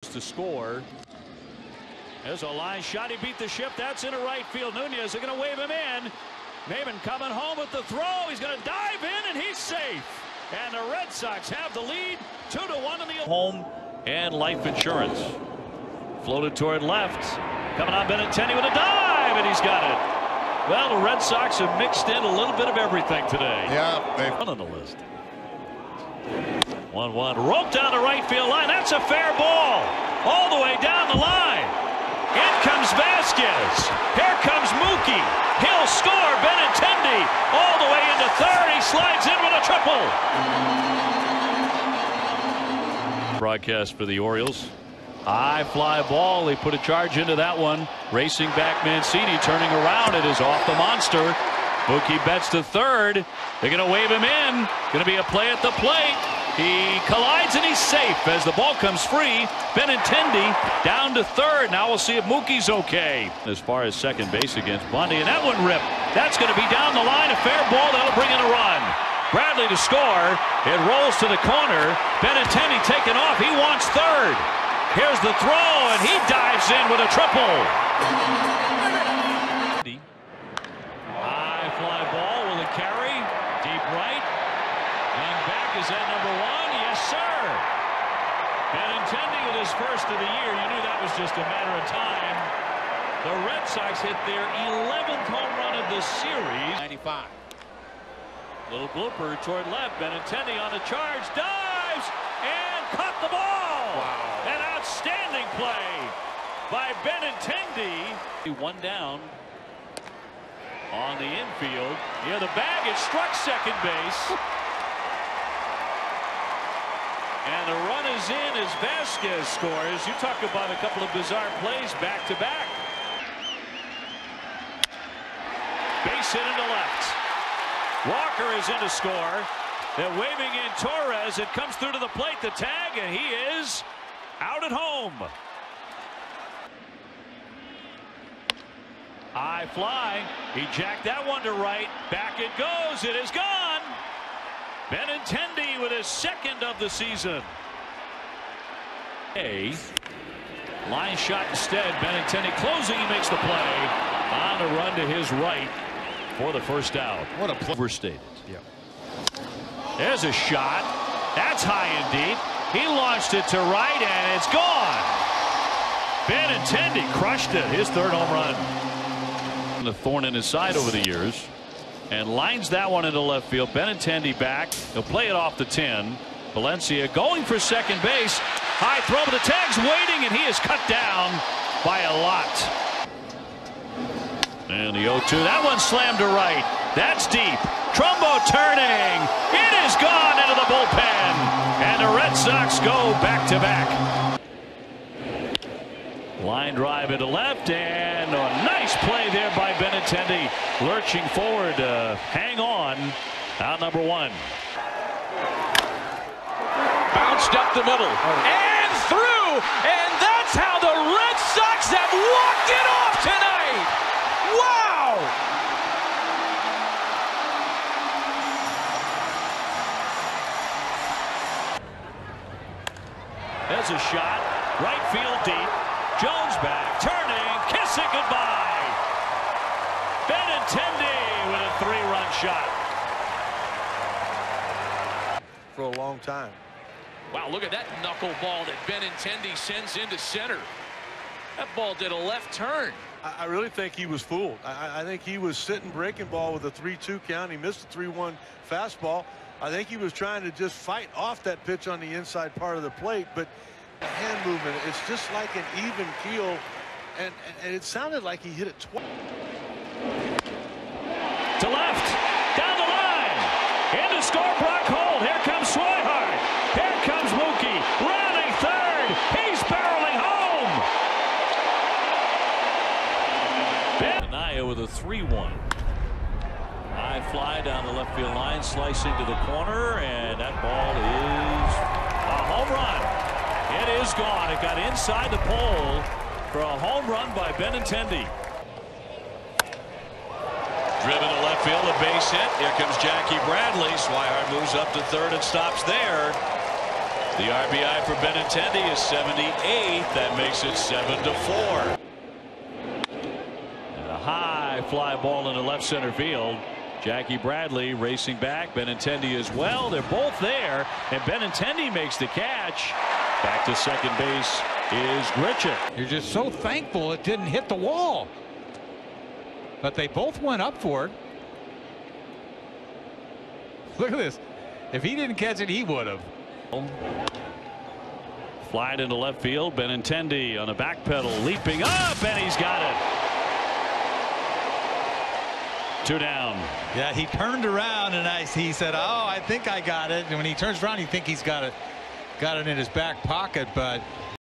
to score. There's a line shot. He beat the ship. That's into right field. Nunez are going to wave him in. Maven coming home with the throw. He's going to dive in, and he's safe. And the Red Sox have the lead 2-1 in the home and life insurance. Floated toward left. Coming on Benintendi with a dive, and he's got it. Well, the Red Sox have mixed in a little bit of everything today. Yeah, they've on the list. 1-1. Roped down the right field line. That's a fair ball. All the way down the line. In comes Vasquez. Here comes Mookie. He'll score. Benintendi all the way into third. He slides in with a triple. Broadcast for the Orioles. High fly ball. They put a charge into that one. Racing back Mancini, turning around. It is off the monster. Mookie bets to third. They're going to wave him in. Going to be a play at the plate. He collides and he's safe as the ball comes free. Benintendi down to third. Now we'll see if Mookie's okay. As far as second base against Bundy, and that one ripped. That's going to be down the line. A fair ball. That'll bring in a run. Bradley to score. It rolls to the corner. Benintendi taken off. He wants third. Here's the throw, and he dives in with a triple. High fly ball. Will it carry? Deep right. And back is that number one. Yes, sir. Benintendi with his first of the year. You knew that was just a matter of time. The Red Sox hit their 11th home run of the series. 95. Little blooper toward left. Benintendi on the charge. Dives and caught the ball. Wow. An outstanding play by Benintendi. One down on the infield. Near the bag. It struck second base. And the run is in as Vasquez scores. You talk about a couple of bizarre plays back to back. Base hit into left. Walker is in to score. They're waving in Torres. It comes through to the plate. The tag, and he is out at home. High fly. He jacked that one to right. Back it goes. It is gone. Benintendi with his second of the season. A line shot instead. Benintendi closing. He makes the play on a run to his right for the first out. What a play. Overstated. Yeah. There's a shot. That's high and deep. He launched it to right, and it's gone. Benintendi crushed it. His third home run. The thorn in his side over the years. And lines that one into left field. Benintendi back. He'll play it off the 10. Valencia going for second base. High throw, but the tag's waiting, and he is cut down by a lot. And the 0-2. That one slammed to right. That's deep. Trumbo turning. It is gone into the bullpen. And the Red Sox go back to back. Line drive into left, and a nice play there by Benintendi. Lurching forward to hang on. Out number one. Bounced up the middle. And through. And that's how the Red Sox have walked it off tonight. Wow. There's a shot. Right field deep. Jones back, turning, kissing goodbye. Benintendi with a 3-run shot. For a long time. Wow, look at that knuckleball that Benintendi sends into center. That ball did a left turn. I really think he was fooled. I think he was sitting breaking ball with a 3-2 count. He missed the 3-1 fastball. I think he was trying to just fight off that pitch on the inside part of the plate, but hand movement, it's just like an even keel, and it sounded like he hit it twice. To left, down the line, into score Brock Holt. Here comes Swihart. Here comes Mookie, rounding third. He's barreling home. Anaya with a 3-1. High fly down the left field line, slicing to the corner, and that ball is a home run. It is gone. It got inside the pole for a home run by Benintendi. Driven to left field, a base hit. Here comes Jackie Bradley. Swihart moves up to third and stops there. The RBI for Benintendi is 78. That makes it 7-4. And a high fly ball into left center field. Jackie Bradley racing back. Benintendi as well. They're both there. And Benintendi makes the catch. Back to second base is Grichuk. You're just so thankful it didn't hit the wall. But they both went up for it. Look at this. If he didn't catch it, he would have. Fly it into left field. Benintendi on the back pedal, leaping up, and he's got it. 2 down. Yeah, he turned around and he said, "Oh, I think I got it." And when he turns around, you think he's got it in his back pocket, but